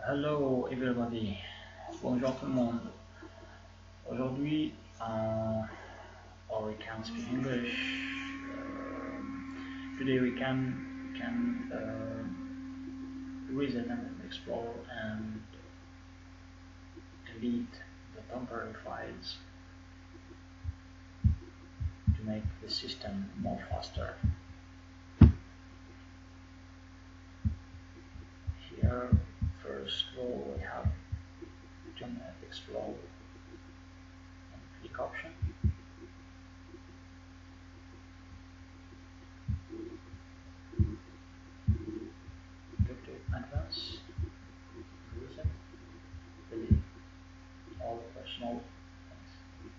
Hello everybody, bonjour tout le monde. Aujourd'hui, or we can speak English. Today we can visit and explore and delete the temporary files to make the system more faster. Here, first of all, we have to explore and click option. Go to advanced, reset, delete all personal things.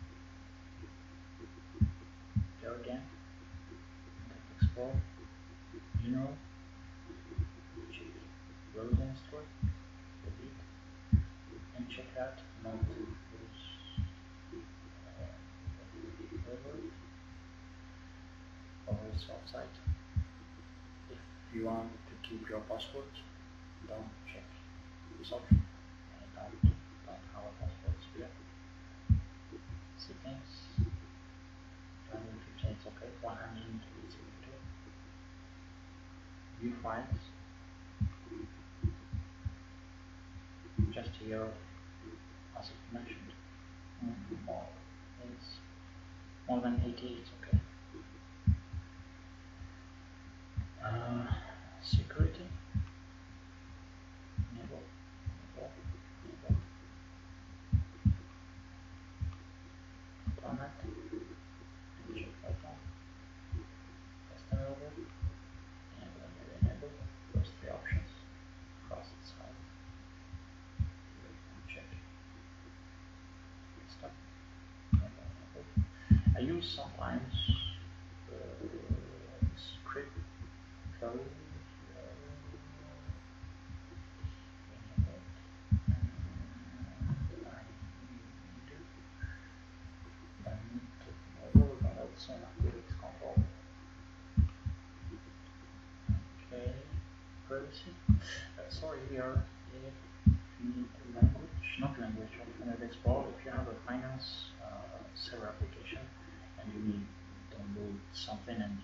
Go again, explore, general, check browsing history, delete, and check out not use or its website. If you want to keep your password, don't check this option. Don't have a password here. Settings, 215 it's okay, 120 is okay. View files, just here as I mentioned, more than 80 it's okay. Security, enable. Format, check right now. Custom order, enable. Those three options. Cross side. Check. Stop. I use sometimes script code. Okay, privacy. Sorry, here if you need language, not language, Internet Explorer. If you have a finance server application and you need to download something and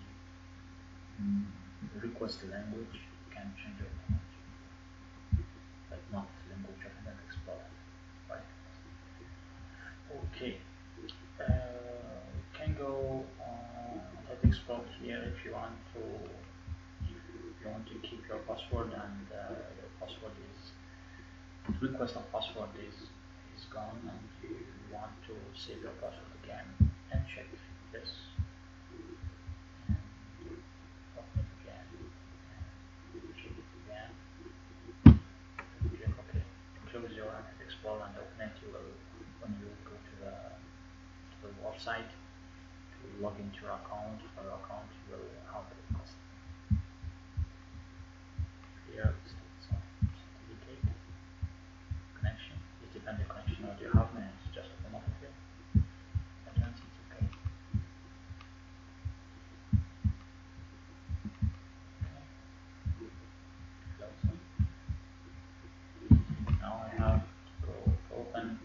you request the language, you can change your language, but not the language of Internet Explorer. Right? Okay. You can go on Internet Explorer here if you want to. If you want to keep your password and your password is request of password is gone and you want to save your password again, and check this and open it again and check it again. Click OK. Close your Internet Explorer and open it. You will, when you go to the website to log into your account, you will have the request. Here it's certificate connection. It depends on the connection that you have, and it's just open up here. Advanced, it's okay. Now I have to go open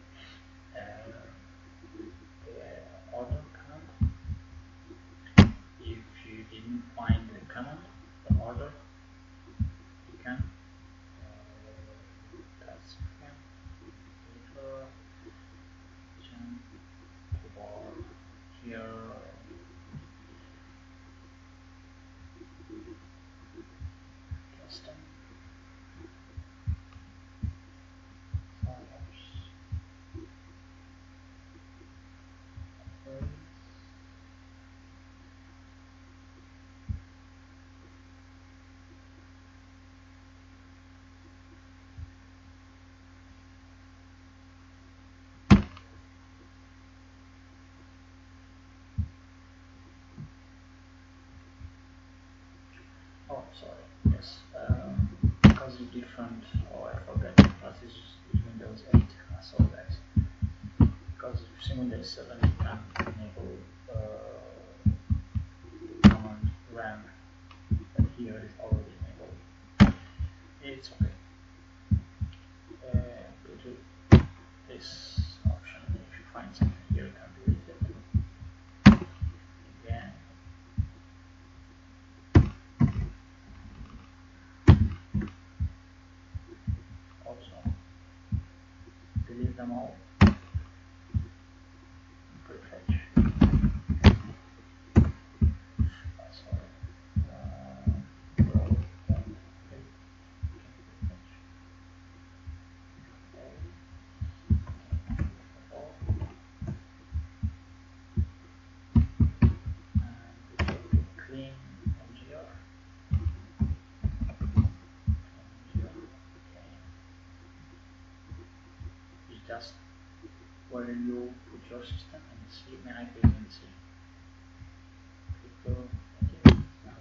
the order command. If you didn't find the command, the order, you can that's here custom oh sorry, yes, because it's different. Oh, I forgot, because this is Windows 8, sorry guys, because using Windows 7 you can enable command RAM, but here it's already enabled. It's okay. them all. Prefetch. Sorry. Roll one, eight, prefetch. All. And clean MGR. Okay. It's just where you put your system and see my IP and see. Click okay.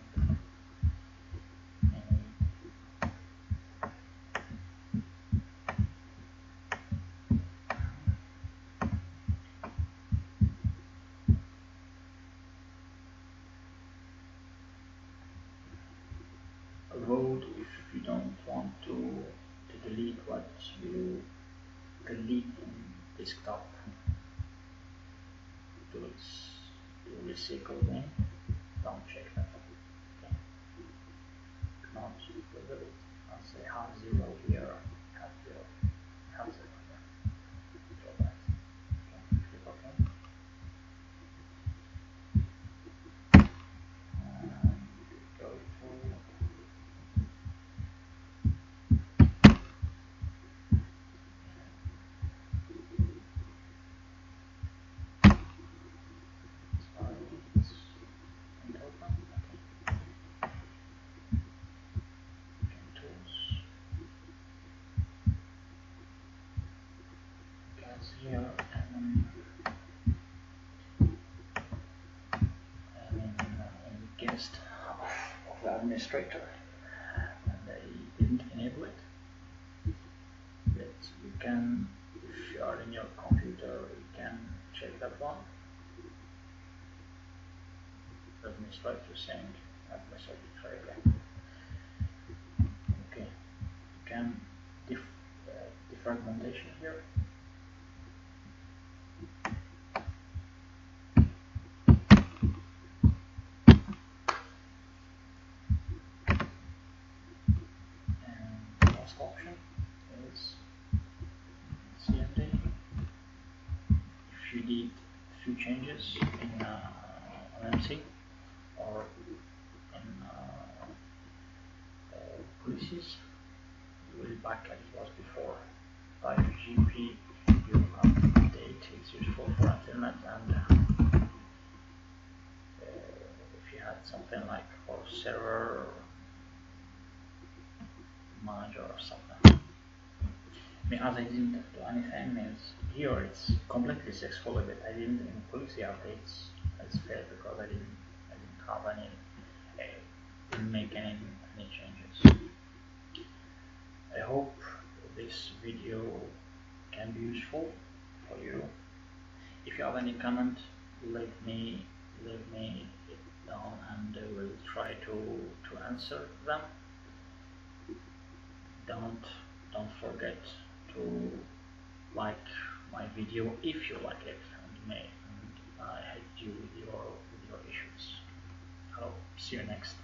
Avoid if you don't want to delete what you delete in desktop tools to recycle them. Don't check that. Okay. Not with it. I'll say have 0 here, have 0, have 0 here. Draw that. Okay. Click OK. Go to here and guest of the administrator, and I didn't enable it. But you can, if you are in your computer, you can check that one. The administrator saying administrator again. Okay, you can defragmentation here. Last option is CMD. If you did a few changes in MC or in policies, you will back as it was before. By GP, you update. It's useful for internet, and if you had something like for server manager or something. As I didn't do anything, means here it's completely successful, but I didn't in policy updates. It's fair because I didn't have any, didn't make any changes. I hope this video can be useful for you. If you have any comment, leave me it down, and I will try to answer them. Don't forget to like my video if you like it, and I help you with your issues. I'll see you next.